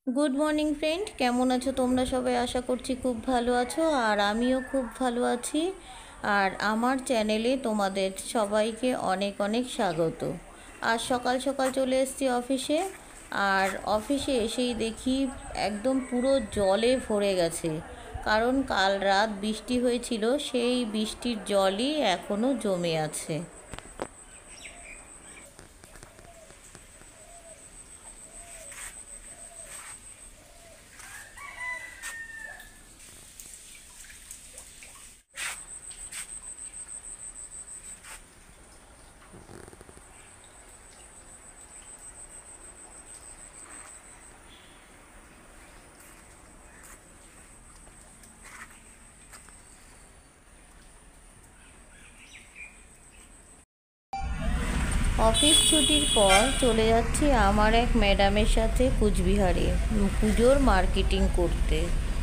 Good morning friend, কেমন আছো তোমরা সবাই? আশা করছি খুব ভালো আছো, আর আমিও খুব ভালো আছি। আর আমার চ্যানেলে তোমাদের সবাইকে অনেক অনেক স্বাগত। আজ সকাল সকাল চলে এসেছি অফিসে, আর অফিসে এসেই দেখি একদম পুরো জলে ভরে গেছে। কারণ কাল রাত বৃষ্টি হয়েছিল, সেই বৃষ্টির জলই এখনও জমে আছে। অফিস ছুটির পর চলে যাচ্ছি আমার এক ম্যাডামের সাথে কুচবিহারে পুজোর মার্কেটিং করতে।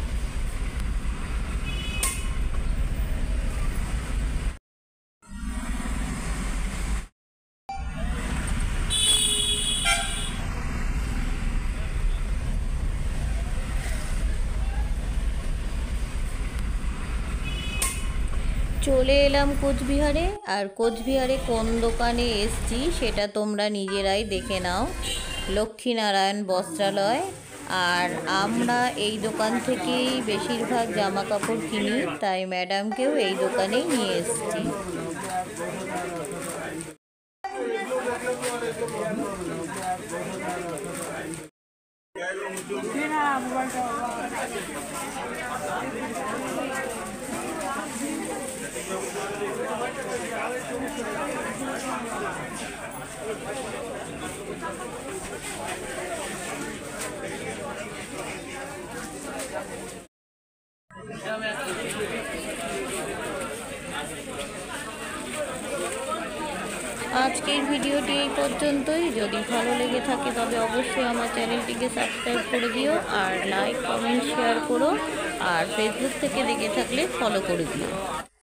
চলে এলাম কোচবিহারে, আর কোচবিহারে কোন দোকানে এসছি সেটা তোমরা নিজেরাই দেখে নাও। লক্ষ্মীনারায়ণ বস্ত্রালয়। আর আমরা এই দোকান থেকেই বেশিরভাগ জামা কাপড় কিনি, তাই ম্যাডামকেও এই দোকানেই নিয়ে এসছি। আজকের ভিডিওটি এই পর্যন্তই। যদি ভালো লেগে থাকে তবে অবশ্যই আমার চ্যানেলটিকে সাবস্ক্রাইব করে দিও, আর লাইক কমেন্ট শেয়ার করো, আর ফেসবুক থেকে দেখে থাকলে ফলো করে দিও।